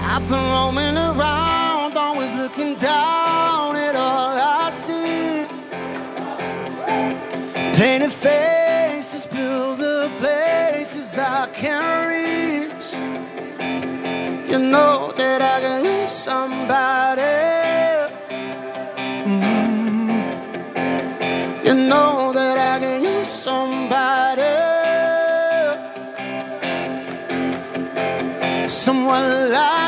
I've been roaming around, always looking down at all I see. Painted faces fill the places I can't reach. You know that I can use somebody. You know that I can use somebody. Someone like